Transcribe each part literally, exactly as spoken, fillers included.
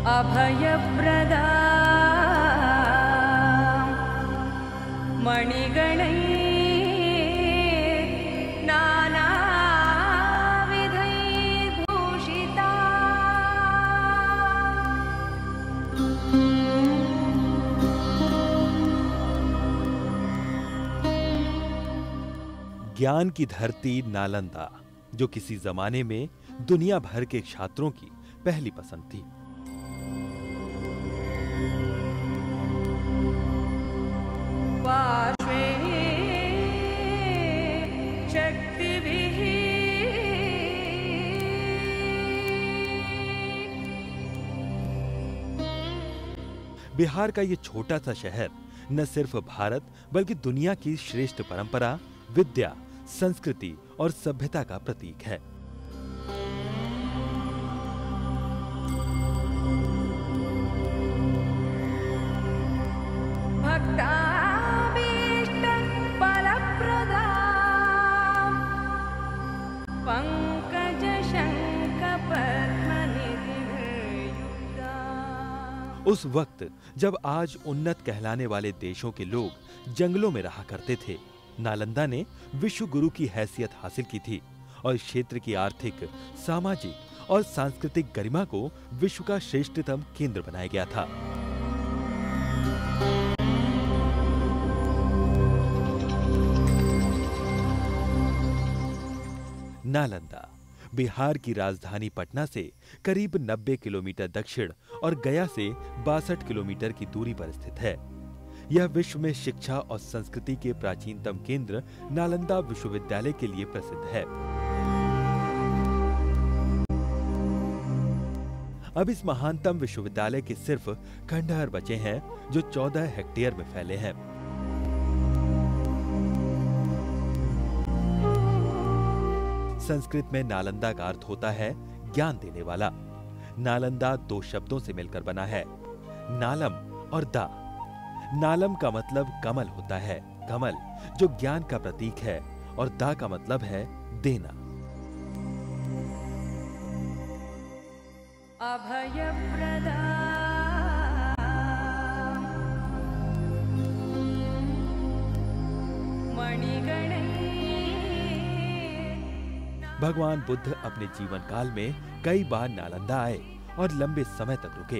अभयप्रदा मणिगणैः नानाविधैः भूषिता। ज्ञान की धरती नालंदा, जो किसी जमाने में दुनिया भर के छात्रों की पहली पसंद थी। बिहार का ये छोटा सा शहर न सिर्फ भारत बल्कि दुनिया की श्रेष्ठ परंपरा, विद्या, संस्कृति और सभ्यता का प्रतीक है। उस वक्त जब आज उन्नत कहलाने वाले देशों के लोग जंगलों में रहा करते थे, नालंदा ने विश्व गुरु की हैसियत हासिल की थी और इस क्षेत्र की आर्थिक, सामाजिक और सांस्कृतिक गरिमा को विश्व का श्रेष्ठतम केंद्र बनाया गया था। नालंदा बिहार की राजधानी पटना से करीब नब्बे किलोमीटर दक्षिण और गया से बासठ किलोमीटर की दूरी पर स्थित है। यह विश्व में शिक्षा और संस्कृति के प्राचीनतम केंद्र नालंदा विश्वविद्यालय के लिए प्रसिद्ध है। अब इस महानतम विश्वविद्यालय के सिर्फ खंडहर बचे हैं, जो चौदह हेक्टेयर में फैले हैं। संस्कृत में नालंदा का अर्थ होता है ज्ञान देने वाला। नालंदा दो शब्दों से मिलकर बना है, नालम और दा। नालम का मतलब कमल होता है, कमल जो ज्ञान का प्रतीक है, और दा का मतलब है देना। अभयप्रदा मणिगणैः। भगवान बुद्ध अपने जीवन काल में कई बार नालंदा आए और लंबे समय तक रुके।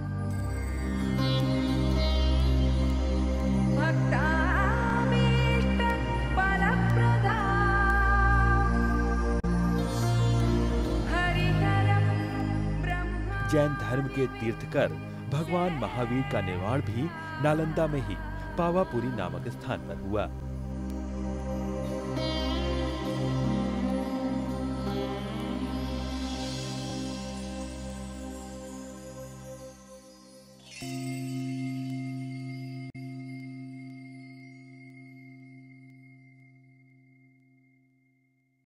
जैन धर्म के तीर्थकर भगवान महावीर का निर्वाण भी नालंदा में ही पावापुरी नामक स्थान पर हुआ।